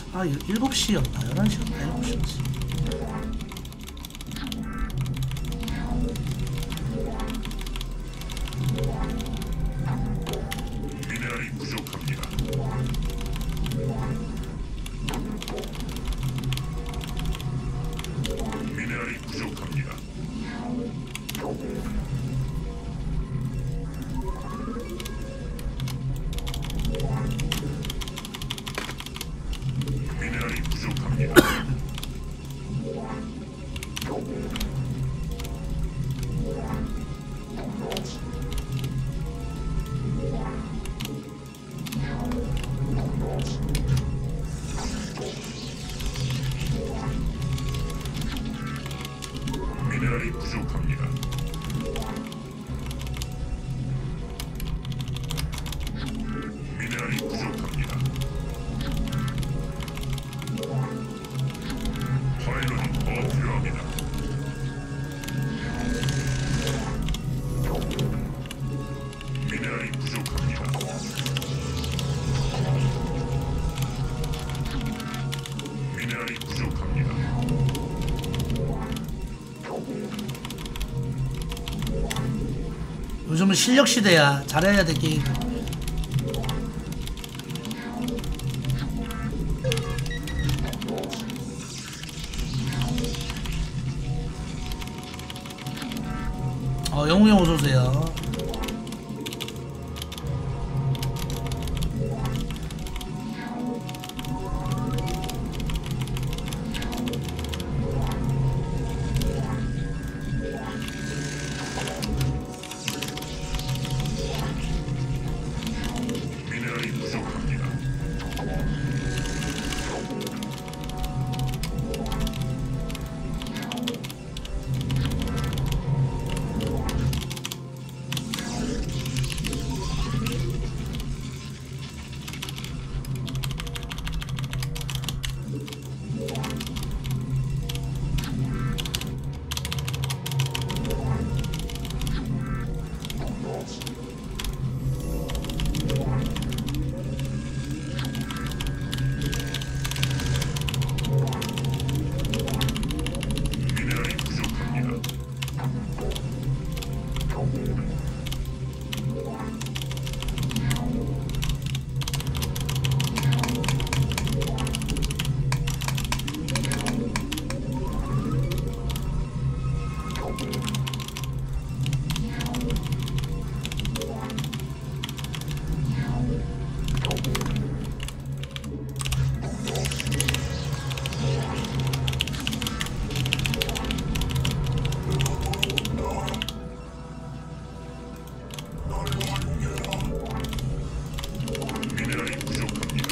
아 7시였나 11시였나 7시였지. 미네랄이 부족합니다. 미네랄이 부족합니다. 미네랄이 부족합니다. 미네랄이 부족합니다. 미네랄이 부족합니다. 파일럿이 더 필요합니다. 미네랄이 부족합니다. 미네랄이 부족합니다. 요즘은 실력 시대야. 잘해야 돼 게임. 영웅이 형 어서 오세요. 미네랄이 부족합니다. 미네랄이 부족합니다. 미네랄이 부족합니다.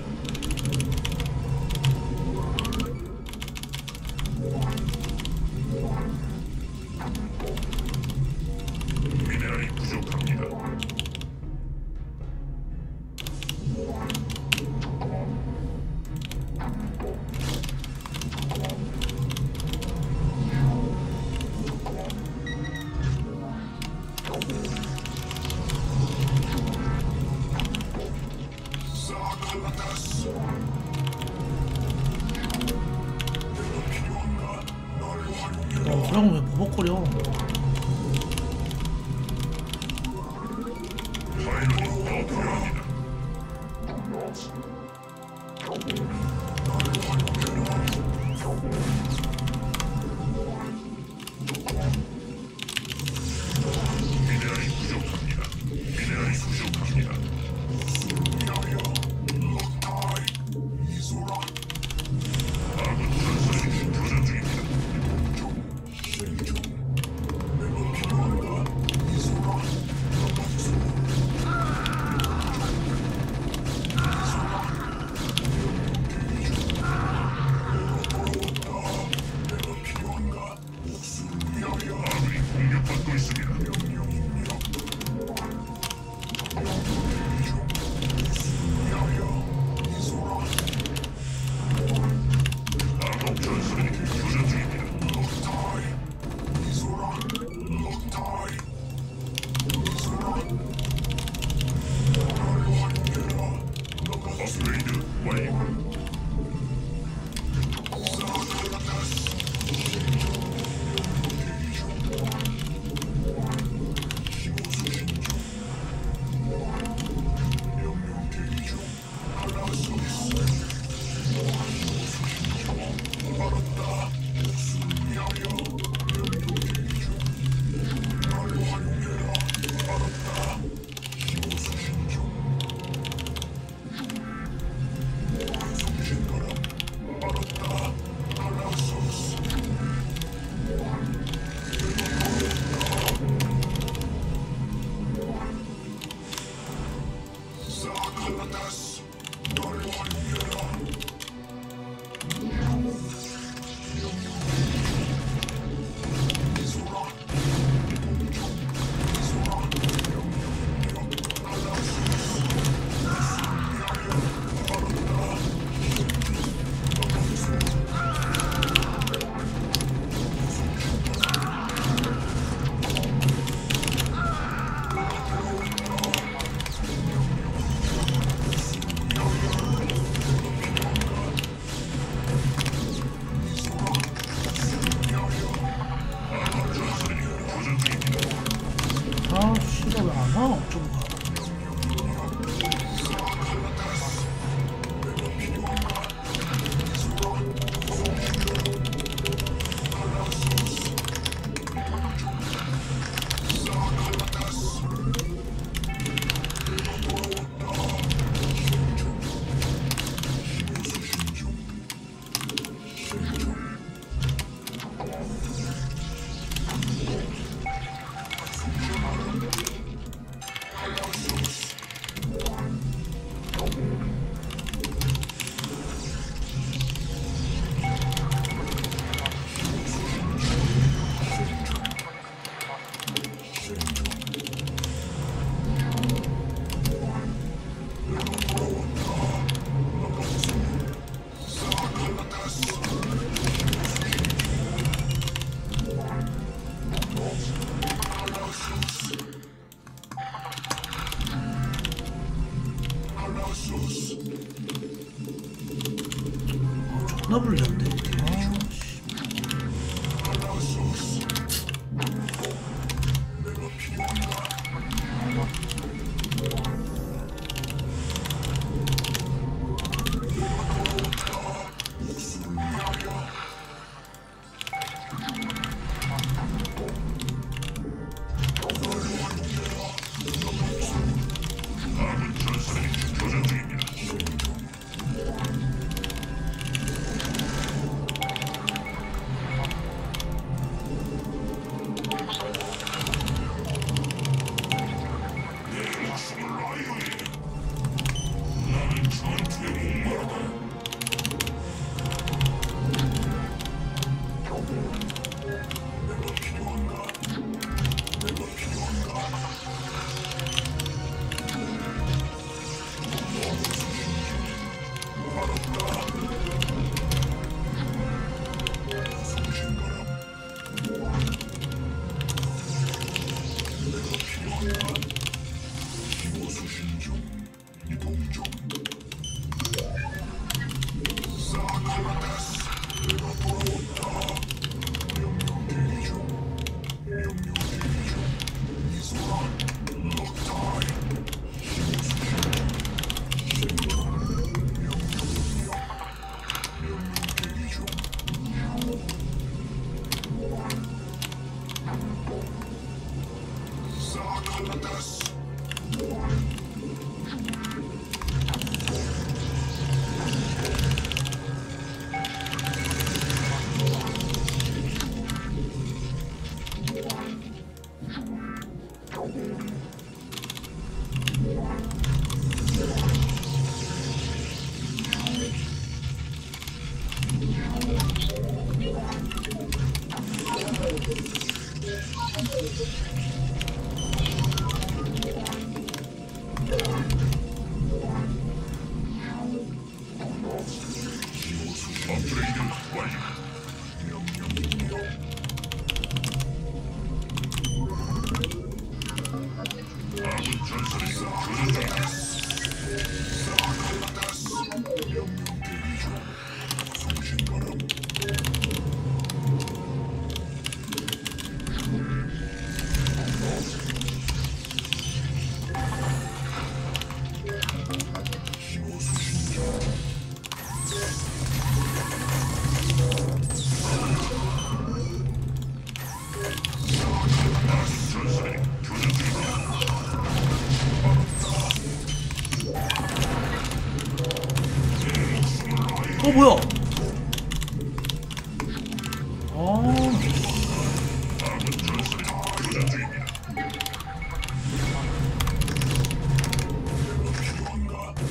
미네랄이 부족합니다. 그럼 왜 버벅거려? 파일럿이 더 필요합니다. 미네랄이 부족합니다. 미네랄이 부족합니다. 아군 전선이 교전 중입니다. 아 씨발 왜안 와? 옥저버가. 존나 불리한데. 아 씨. 아군 전선이 교전 중입니다. 내 목숨을 아이오니 나는 전투에 목마르다. 내가 필요한가? 내가 필요한가? 수신 중, 이동 중. 사칼라타스, 내가 돌아온다. 명령 대기 중, 명령 대기 중. 이소란, 럭타이. 힘 수신 중, 생존. 명령 대기 중. 사칼라타스. 업그레이드 완료. 아군 전선이 교전 중이다. 사칼라타스, 명령 대기 중. 송신 바람. 신호 수신 중. 전선이 교전 중입니다. 뭐야? 아 아군 전선이 교전 중입니다. 필요한가?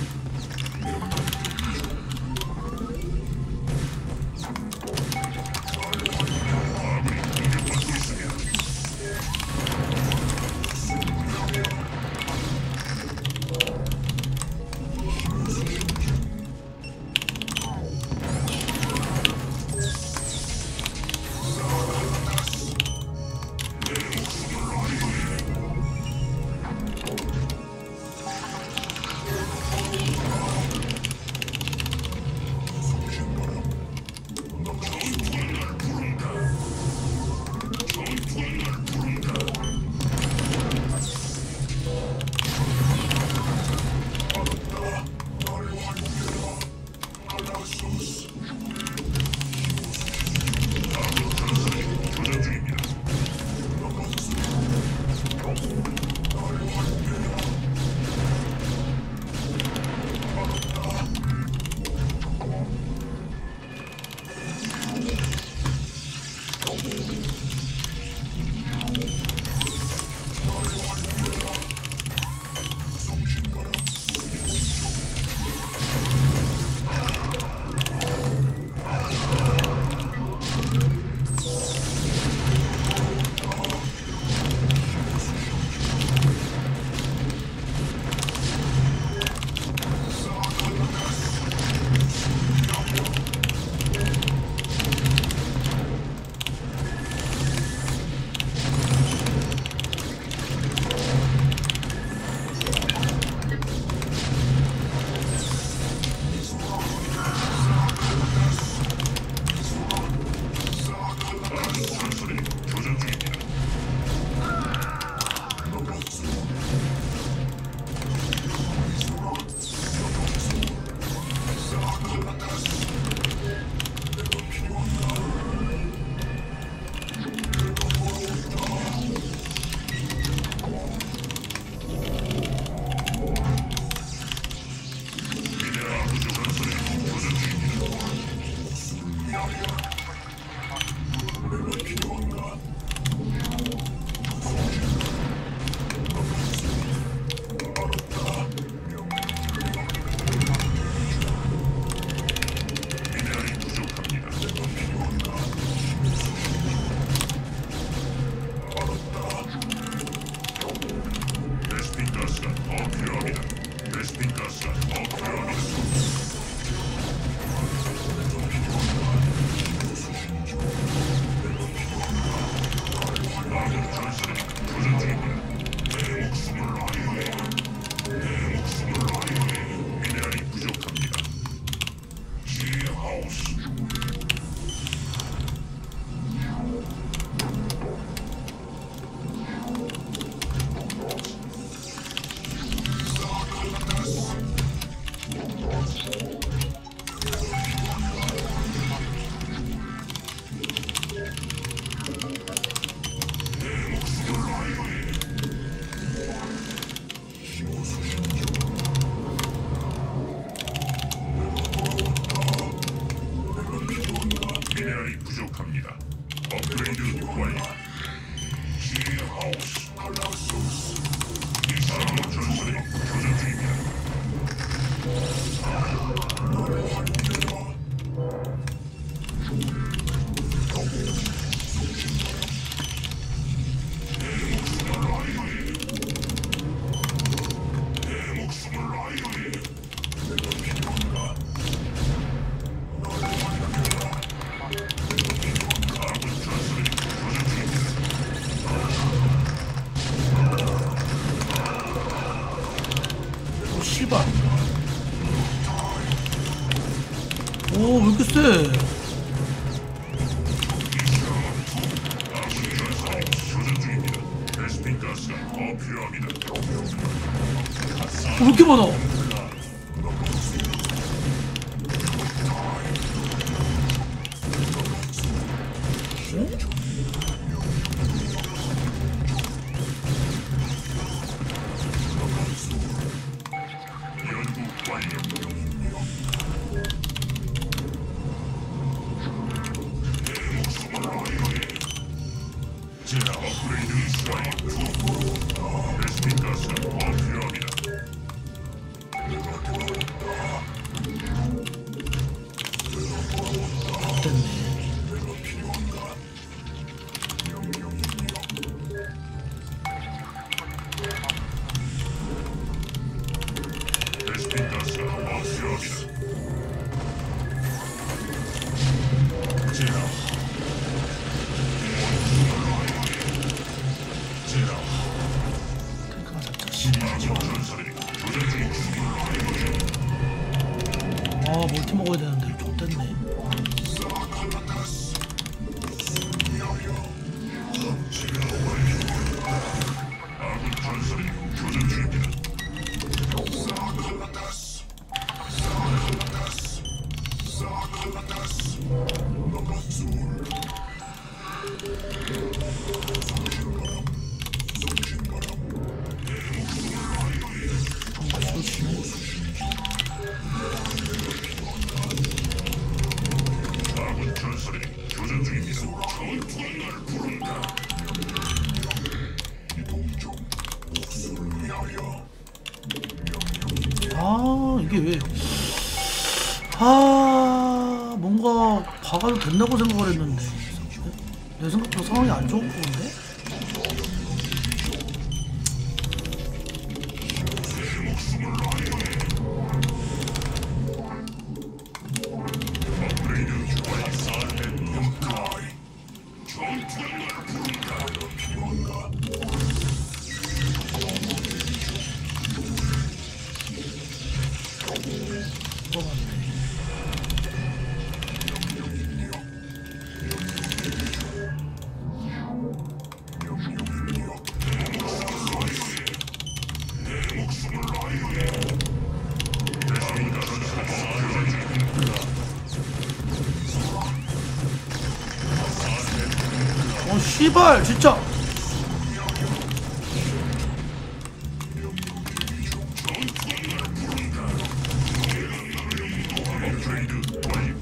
오, 왜 이렇게 세? 베스핀 가스가 더 필요합니다. 왜 이렇게 많아? 연구 완료. 제라 업그레이드 완료. 베스핀 가스가 더 필요합니다. 베스핀 가스가 더 필요합니다. 제라 탱크가 잡자. 전사들이 교전 중입니다. 아, 멀티 먹어야 되는데 좆됐네. 아군 전사들이 교전 중입니다. 아군 전사들이 교전 중입니다. 전투가 날 부른다. 이동 중. 목숨을 위하여. 아, 이게 왜? 아, 뭔가 박아도 된다고 생각을 했는데 내 생각보다 상황이 안 좋은 건데? 업그레이드 완료. 살렘 전투가 날 부른다. 너 필요한가? 뽑았네. 어, 씨발, 진짜. 업그레이드 완료.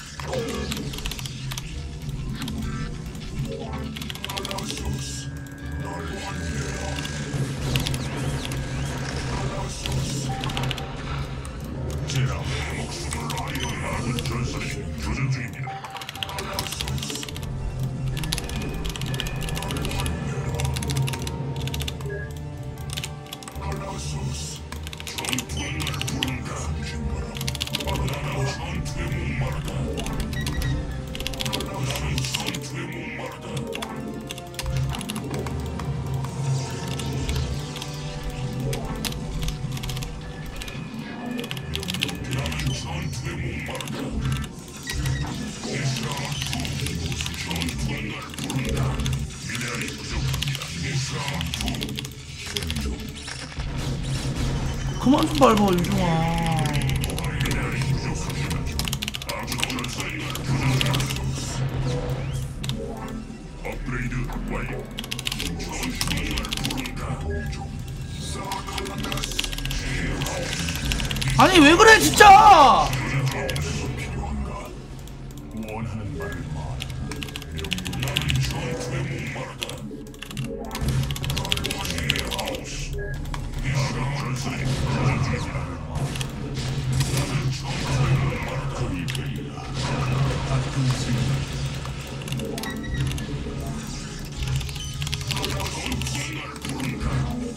제라 아군 전사들이 교전 중입니다. 전투가 날 부른다. 전투에 목마르다. 전투에 목마르다. 나는 전투에 목마르다. 전투가 날 부른다. 미네랄이 부족합니다. 그만 좀 밟아, 윤중아. 미네랄이 부족합니다. 아군 전사들이 교전 중입니다. 업그레이드 완료. 전투가 날 부른다. 아니, 왜 그래, 진짜! 원하는 말을 말해. 나는 전투에 목마르다. 하우스. 아군 전사들이 교전 중입니다. 나는 전투에 목마르다. 거기 들리라. 같은 생각. 전투가 날 부른다.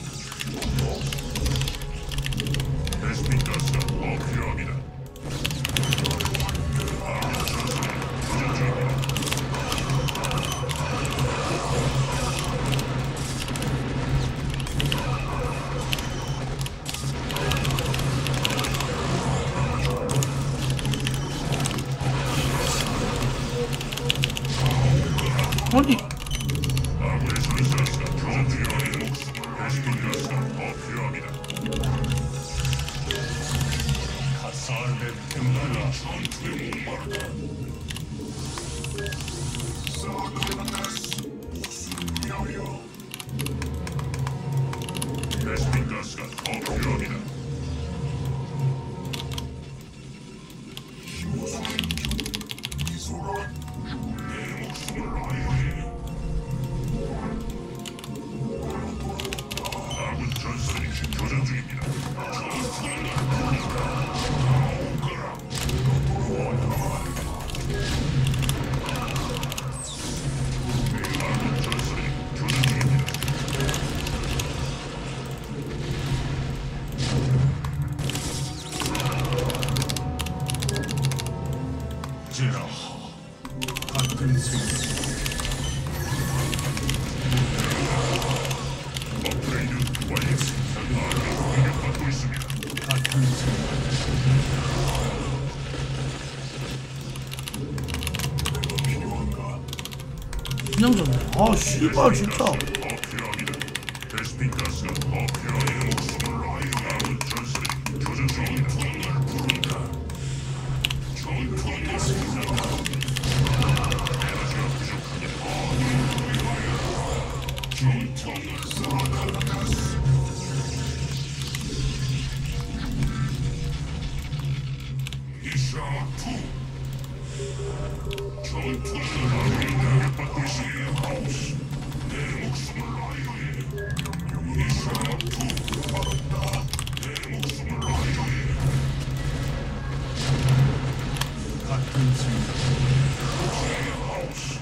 베스핀 가스가 더 필요합니다. 아군 전사들이 교전 중입니다. 아니 아군의 전사스가 교전 중이오니 베스핀 가스가 더 필요합니다. 가사알레 템플라 전투에 목마르다. 사카나스 목숨을 위하여 베스핀 가스가 더 필요합니다. 미소라 내 목숨을 위하여 아군 전선이 교전 중입니다. 아군 전선이 교전 중입니다. 제라하 같은 세계 업그레이드 완료. 아군이 공격받고 있습니다. 같은 내가 필요한가? 그냥 졌네. 아 씨발 진짜. 더 필요합니다. 베스핀 가스가 더 필요해요. 목숨을 라이브 아군 전설이 교전 중입니다. 전투를 부른다. 전투의 생각. 에너지가 부족합니다. 전투를 사카나스. 이샤투. 전투를 공격받고 있습니다. 하우스. 내 목숨을 라이브해. 명령이 이샤투. 받았다. 내 목숨을 라이브해. 같은 생각. 하우스.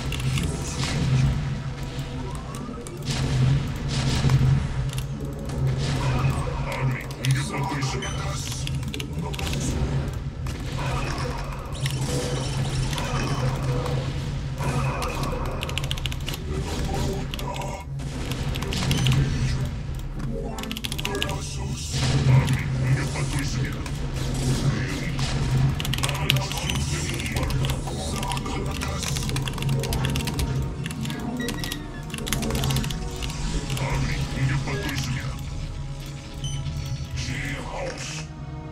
아군이 공격받고 있습니다. 아군이 공격받고 있습니다. 아군이 공격받고 있습니다. 지하우스.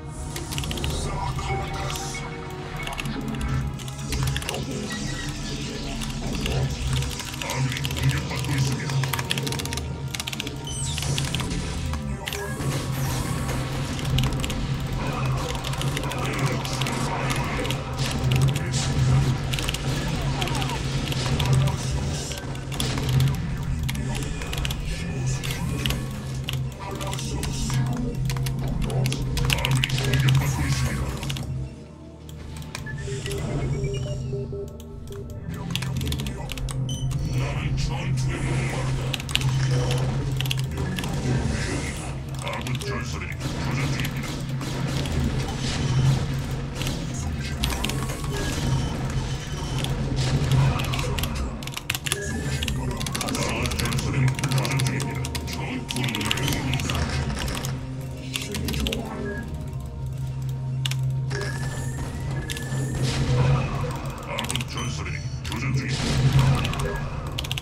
사카나스. 아군이 공격받고 있습니다. 아군이 공격받고 있습니다. 나는 전투에 목마르다. 아군 전설이 교전 중입니다. 아군 전설이 교전 중입니다. 전투를 아군 전설이 교전 중입니다.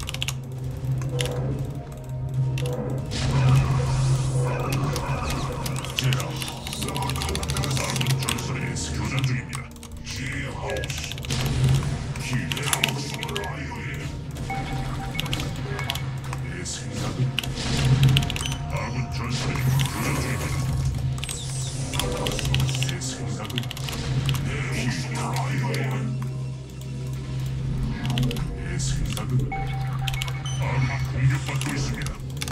제라 아군 전설이 교전 중입니다. 지하우스 기대 목숨을 라이오에 내 생각은 아군 전설이 교전 중입니다. 내 생각은 내 목숨을 라이오에 내 생각은 아군이 공격받고 있습니다.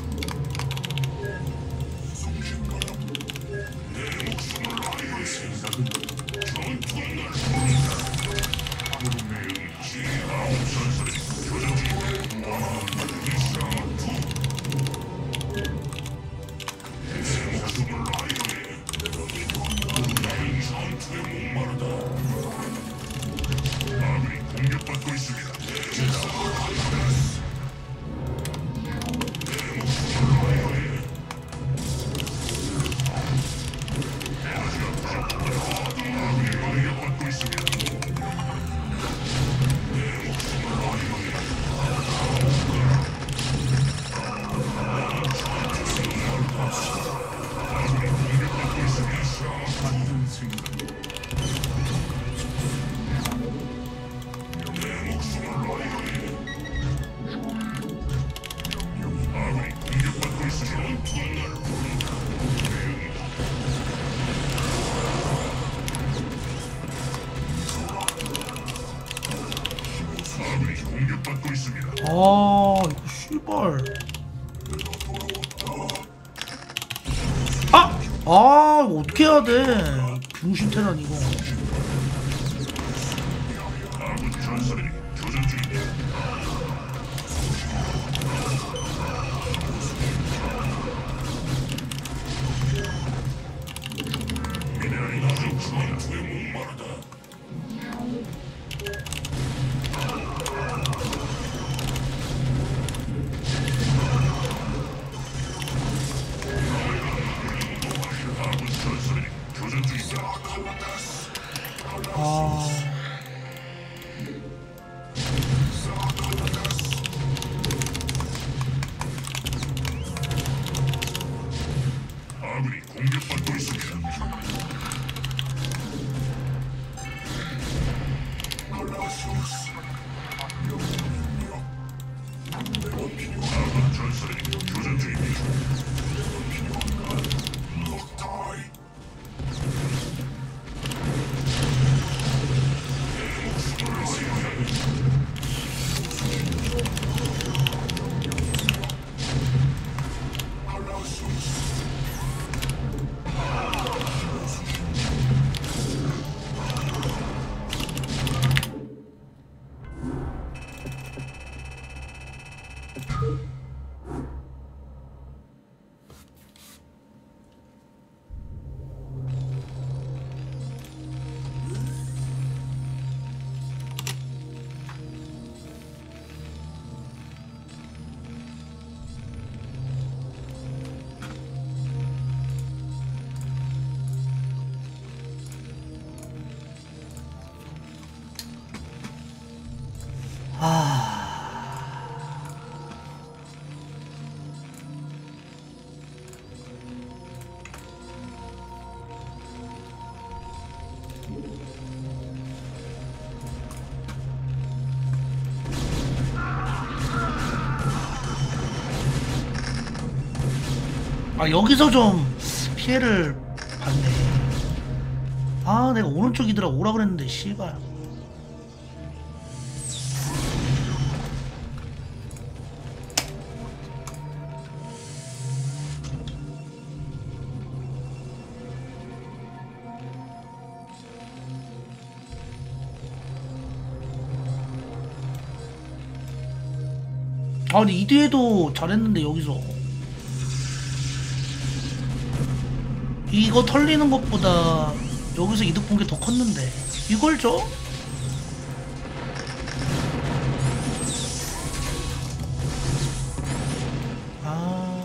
내 목숨을 라이오에 생각은 전투를 날 부른다. 구름의 지하우스 전설이 교전 중입니다. 이샤투 내 생각은 라이오에 구름의 전투에 목마르다. 아군이 공격받고 있습니다. 제라하나스 내 목숨을 라이오에 에너지가 부족합니다. 아군이 공격받고 있습니다. 내 목숨을 라이오에 아 이거 씨발. 아! 아 이거 어떻게 해야 돼? 병신 테란 이거. 아군 전사들이 교전 중입니다. 미네랄이 부족 중이라 목마르다. 아군 전사들이 교전 중입니다. 아 아군이 공격받고 있습니다. 아군 전사들이 교전 중입니다. 아 여기서 좀 피해를 봤네. 아 내가 오른쪽이더라 오라 그랬는데 씨발. 아 근데 이 뒤에도 잘했는데 여기서 이거 털리는 것보다 여기서 이득 본 게 더 컸는데 이걸 줘? 아...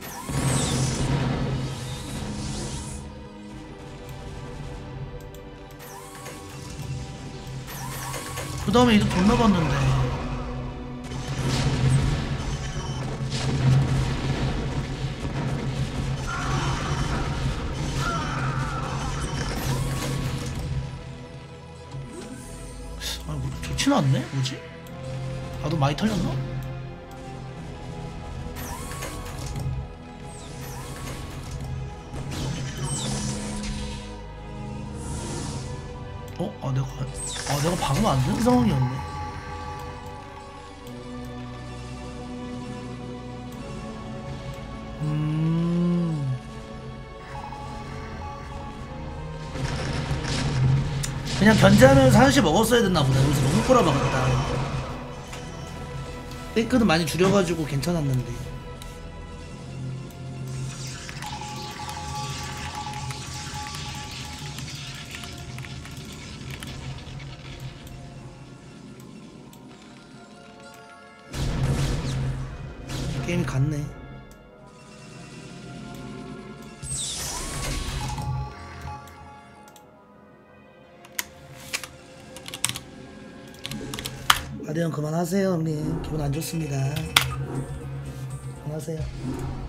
그 다음에 이득 존나 봤는데 아, 뭐, 좋지는 않네? 뭐지? 나도 많이 털렸나? 어? 내가 박으면 안 되는 상황이었네. 그냥 견제하면서 한시 먹었어야 됐나 보다. 여기서 너무 꼬라박았다. 페이크는 많이 줄여가지고 괜찮았는데. 게임이 갔네. 아대형 그만하세요 형님. 기분 안 좋습니다. 그만하세요.